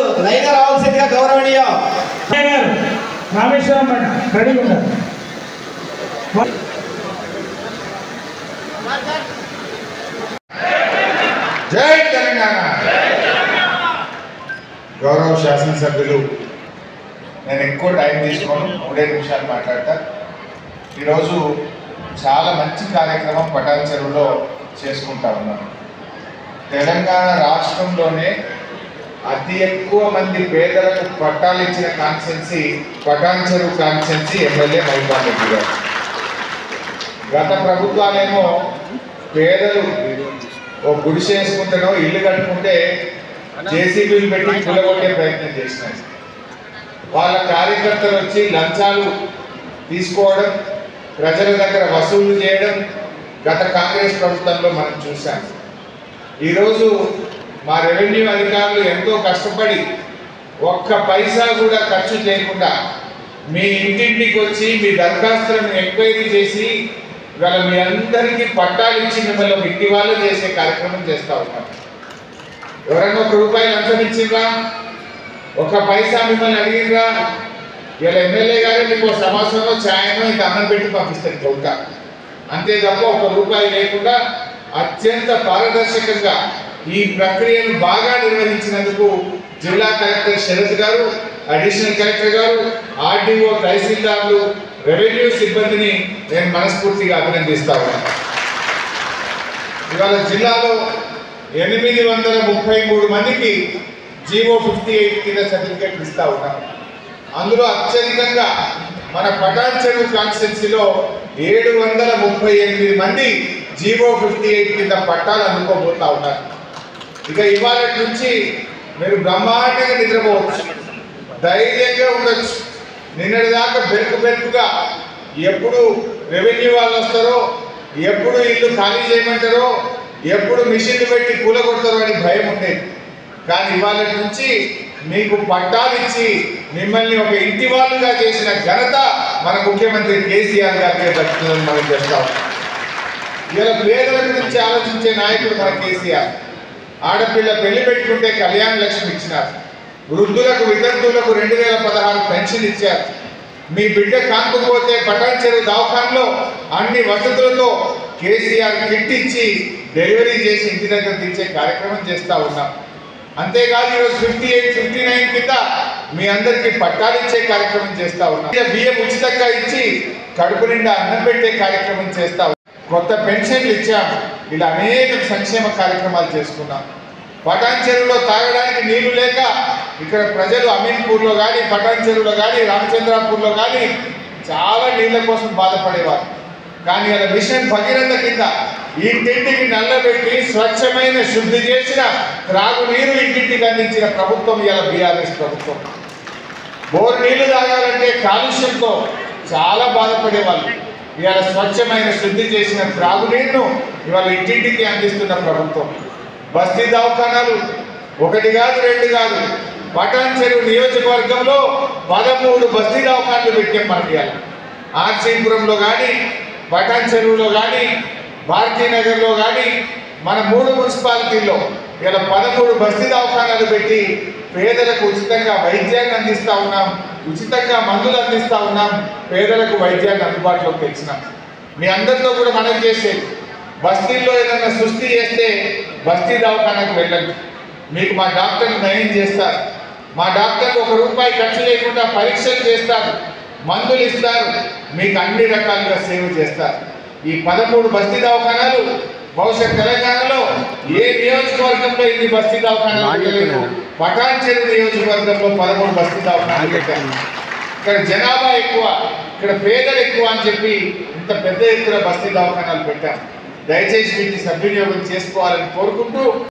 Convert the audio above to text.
Line రావాల్సిందిగా గౌరవనీయ రామేశ్వరం రెడీగా ఉన్నారు. జై తెలంగాణ. గౌరవ శాసనసభ్యులు, నేను ఎక్కువ టైం తీసుకోను, 3 నిమిషాలు మాట్లాడతా. ఈరోజు చాలా మంచి కార్యక్రమం పటాన్ చెరువులో చేసుకుంటా ఉన్నాను. తెలంగాణ రాష్ట్రంలోనే అతి ఎక్కువ మంది పేదలకు పట్టాలు ఇచ్చిన కాన్స్టిట్యున్సీ పటాన్ చెరువు కాన్స్టిట్యున్సీ ఎమ్మెల్యే మహిపాల్ రెడ్డి గారు. గత ప్రభుత్వాలేమో పేదలు ఓ గుడిసె వేసుకుంటేనో ఇల్లు కట్టుకుంటే జేసీబీలు పెట్టి కూలగొట్టే ప్రయత్నం చేసినారు. వాళ్ళ కార్యకర్తలు వచ్చి లంచాలు తీసుకోవడం, ప్రజల దగ్గర వసూలు చేయడం గత కాంగ్రెస్ ప్రభుత్వంలో మనం చూసాం. ఈరోజు మా రెవెన్యూ అధికారులు ఎంతో కష్టపడి ఒక్క పైసా కూడా ఖర్చు చేయకుండా మీ ఇంటింటికి వచ్చి మీ దరఖాస్తులను ఎంక్వైరీ చేసి ఇవాళ మీ అందరికీ పట్టాలు ఇచ్చి మిమ్మల్ని ఒక ఇంటి వాళ్ళు చేసే కార్యక్రమం చేస్తూ ఉన్నాం. ఎవరన్నా ₹1 లంచం ఇచ్చిండ్రా? ఒక పైసా మిమ్మల్ని అడిగిండ్రా? ఇలా ఎమ్మెల్యే గారు మీకు సమాసంలో ఛాయనో ఇంత అన్నం పెట్టి పంపిస్తారు చౌక, అంతే తప్ప ₹1 లేకుండా అత్యంత పారదర్శకంగా ఈ ప్రక్రియను బాగా నిర్వహించినందుకు జిల్లా collector Sarath garu, additional collector గారు, ఆర్డీఓ, తహసీల్దార్లు, రెవెన్యూ సిబ్బందిని నేను మనస్ఫూర్తిగా అభినందిస్తా ఉన్నాను. ఇవాళ జిల్లాలో 833 మందికి జీవో 58 కింద సర్టిఫికేట్ ఇస్తా ఉన్నాం. అందులో అత్యధికంగా మన పటాన్ చెరువు కాన్స్టిట్యున్సీలో 738 మంది జీవో 58 కింద పట్టాలు అందుకోబోతా ఉన్నారు. ఇక ఇవాళ నుంచి మీరు బ్రహ్మాండంగా నిద్రపోవచ్చు, ధైర్యంగా ఉండొచ్చు. నిన్నటిదాకా బెరుకుగా ఎప్పుడు రెవెన్యూ వాళ్ళు వస్తారో, ఎప్పుడు ఇల్లు ఖాళీ చేయమంటారో, ఎప్పుడు మిషన్లు పెట్టి కూలగొడతారో అని భయం ఉండేది. కానీ ఇవాళ నుంచి మీకు పట్టాలు ఇచ్చి మిమ్మల్ని ఒక ఇంటి వాళ్ళుగా చేసిన ఘనత మన ముఖ్యమంత్రి కేసీఆర్ గారికి దక్కుతుందని మనం చేస్తాం. ఇలా పేదల గురించి ఆలోచించే నాయకుడు మన కేసీఆర్. ఆడపిల్ల పెళ్లి పెట్టుకుంటే కళ్యాణ లక్ష్మి ఇచ్చినారు, వృద్ధులకు వితంతువులకు 2016 పెన్షన్ ఇచ్చారు. మీ బిడ్డ కాకపోతే పటాన్ చెరువు దవాఖానలో అన్ని వసతులతో కేసీఆర్ కిట్ ఇచ్చి డెలివరీ చేసి ఇంటి దగ్గర తీర్చే కార్యక్రమం చేస్తూ ఉన్నాం. అంతేకాదు ఈరోజు 58, 59 కింద మీ అందరికీ పట్టాలు ఇచ్చే కార్యక్రమం చేస్తూ ఉన్నాం. బియ్యం ఉచితంగా ఇచ్చి కడుపు నిండా అన్నం పెట్టే కార్యక్రమం చేస్తా ఉన్నాం. కొత్త పెన్షన్లు ఇచ్చాం. ఇలా అనేక సంక్షేమ కార్యక్రమాలు చేసుకున్నాం. పటాన్ చెరువులో తాగడానికి నీళ్లు లేక ఇక్కడ ప్రజలు అమీన్పూర్లో కానీ, పటాన్ చెరువులో కానీ, రామచంద్రాపూర్లో కానీ చాలా నీళ్ల కోసం బాధపడేవారు. కానీ ఇలా మిషన్ భగీరథ కింద ఇంటింటికి నల్లబెట్టి స్వచ్ఛమైన శుద్ధి చేసిన త్రాగునీరు ఇంటింటికి అందించిన ప్రభుత్వం ఇలా బీఆర్ఎస్ ప్రభుత్వం. బోర్ నీళ్లు తాగాలంటే కాలుష్యంతో చాలా బాధపడేవాళ్ళు. ఇవాళ స్వచ్ఛమైన శుద్ధి చేసిన త్రాగునీరును ఇవాళ ఇంటింటికి అందిస్తున్న ప్రభుత్వం. బస్తీ దవాఖానాలు 1 కాదు 2 కాదు, పటాన్ చెరువు నియోజకవర్గంలో 13 బస్తీ దవాఖానాలు పెట్టాం. మనకి ఆర్సీపురంలో కానీ, పటాన్ చెరువులో కానీ, భారతీనగర్లో కానీ, మన 3 మున్సిపాలిటీల్లో ఇలా 13 బస్తీ దవాఖానాలు పెట్టి పేదలకు ఉచితంగా వైద్యాన్ని అందిస్తూ ఉన్నాం, ఉచితంగా మందులు అందిస్తూ ఉన్నాం, పేదలకు వైద్యాన్ని అందుబాటులోకి తెచ్చినాం. మీ అందరితో కూడా మనం చేసేది, బస్తీల్లో ఏదైనా సృష్టి చేస్తే బస్తీ దవాఖానాకు వెళ్ళండి. మీకు మా డాక్టర్లు నయం చేస్తారు. మా డాక్టర్లు ₹1 ఖర్చు లేకుండా పరీక్షలు చేస్తారు, మందులు ఇస్తారు, మీకు అన్ని రకాలుగా సేవ చేస్తారు. ఈ 13 బస్తీ దవాఖానాలు బహుశా తెలంగాణలో ఏ నియోజకవర్గంలో ఇన్ని బస్తీ దవాఖానాలు లేవు. పటాన్ చెరువు నియోజకవర్గంలో 13 బస్తీ దవాఖానాలు పెట్టారు. ఇక్కడ జనాభా ఎక్కువ, ఇక్కడ పేదలు ఎక్కువ అని చెప్పి ఇంత పెద్ద ఎత్తున బస్తీ దవాఖానాలు పెట్టారు. దయచేసి వీటిని సద్వినియోగం చేసుకోవాలని కోరుకుంటూ